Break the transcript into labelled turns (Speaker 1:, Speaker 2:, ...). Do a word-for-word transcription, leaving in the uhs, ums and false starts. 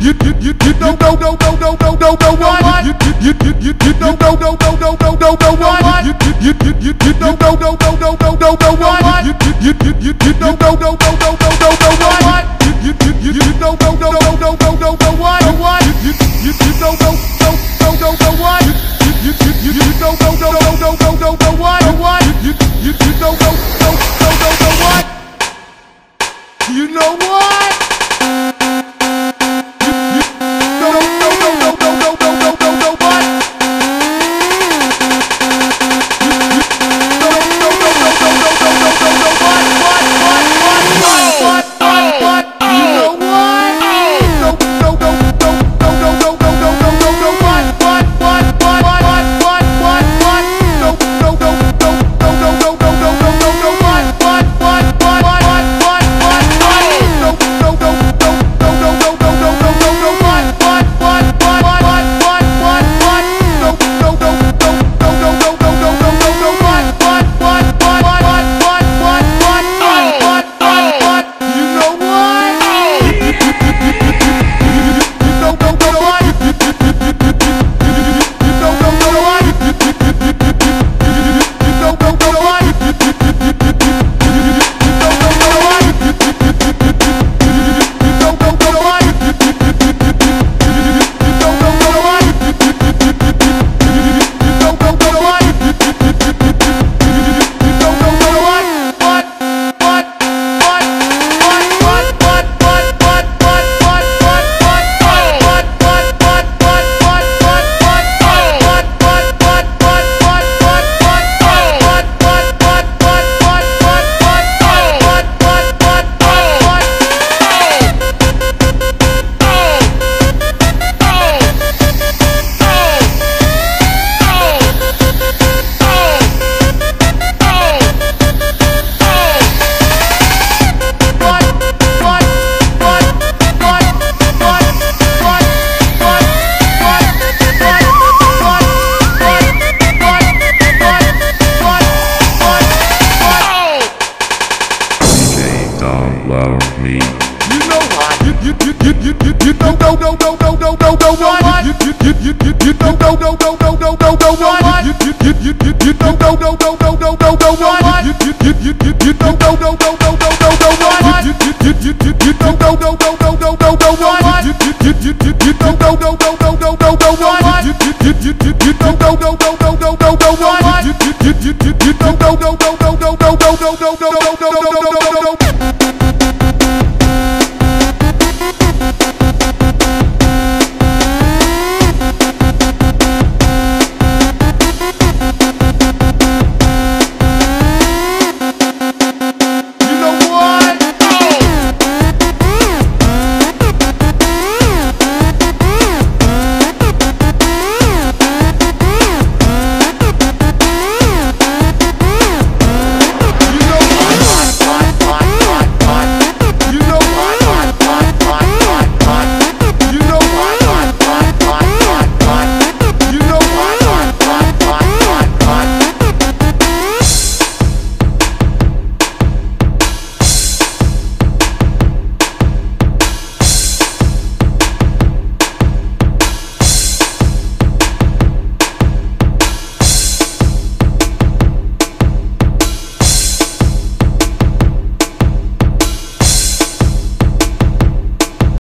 Speaker 1: you you you you know no no no no no no no what you you you you you know no no no no no no no what you you you you you know no no no no no no no what you you you you you know no no no no no no no what you you you you know no no no no no no no what what you you you know no no no no no what you you you you know no no no no no no no what what you you you know no no no no no what you know what
Speaker 2: Love me.
Speaker 1: You know what? You you you you you you you know no no no no no no no what? You you you you you you know no no no no no no no what? You you you you you you know no no no no no no no what? You you you you you you know no no no no no no no what? You you you you you you know no no no no no no no what? You you you you you you know no no no no no no no what? You you you you you you know no no no no no no no what? You you you you you you know no no no no no no no no no no no no